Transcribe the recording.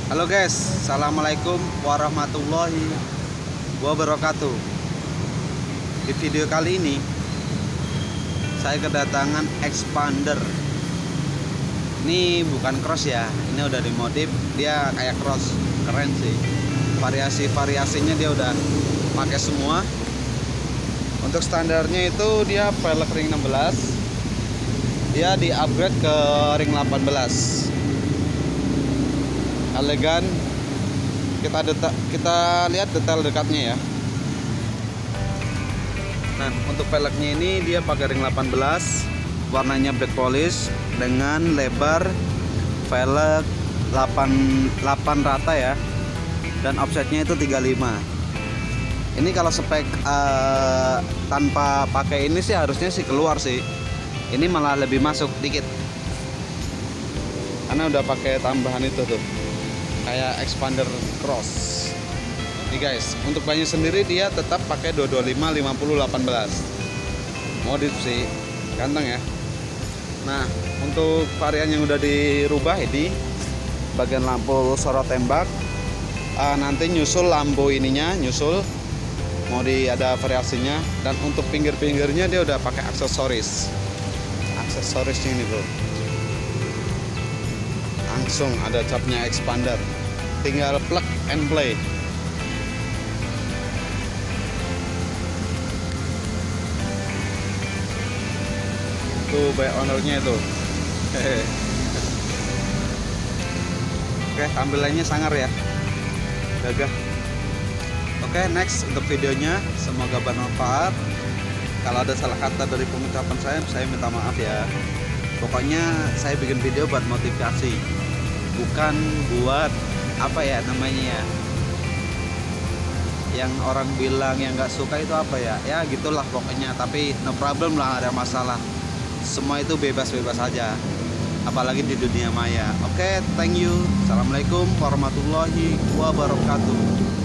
Halo guys, assalamualaikum warahmatullahi wabarakatuh. Di video kali ini saya kedatangan expander. Ini bukan cross ya, ini udah dimodif, dia kayak cross, keren sih. Variasi-variasinya dia udah pakai semua. Untuk standarnya itu dia velg ring 16, dia di upgrade ke ring 18. Elegan. Kita lihat detail dekatnya ya. Nah, untuk velgnya ini dia pakai ring 18, warnanya black polish dengan lebar velg 8 rata ya. Dan offsetnya itu 35. Ini kalau spek tanpa pakai ini sih harusnya sih keluar sih. Ini malah lebih masuk dikit. Karena udah pakai tambahan itu tuh. Kayak expander cross. Nih guys, untuk bannya sendiri dia tetap pakai 225 50 18. Modif sih, ganteng ya. Nah, untuk varian yang udah dirubah ini bagian lampu sorot tembak, nanti nyusul lampu ininya, nyusul mau ada variasinya. Dan untuk pinggir-pinggirnya dia udah pakai aksesorisnya ini bro. Langsung ada capnya expander, tinggal plug and play. Tuh baik ownernya itu. Oke, tampilannya sangar ya, gagah. Oke, next untuk videonya, semoga bermanfaat. Kalau ada salah kata dari pengucapan saya minta maaf ya. Pokoknya saya bikin video buat motivasi, bukan buat apa ya namanya ya, yang orang bilang yang nggak suka itu apa ya, ya gitulah pokoknya. Tapi no problem lah, ada masalah, semua itu bebas-bebas aja, apalagi di dunia maya. Oke, thank you. Assalamualaikum warahmatullahi wabarakatuh.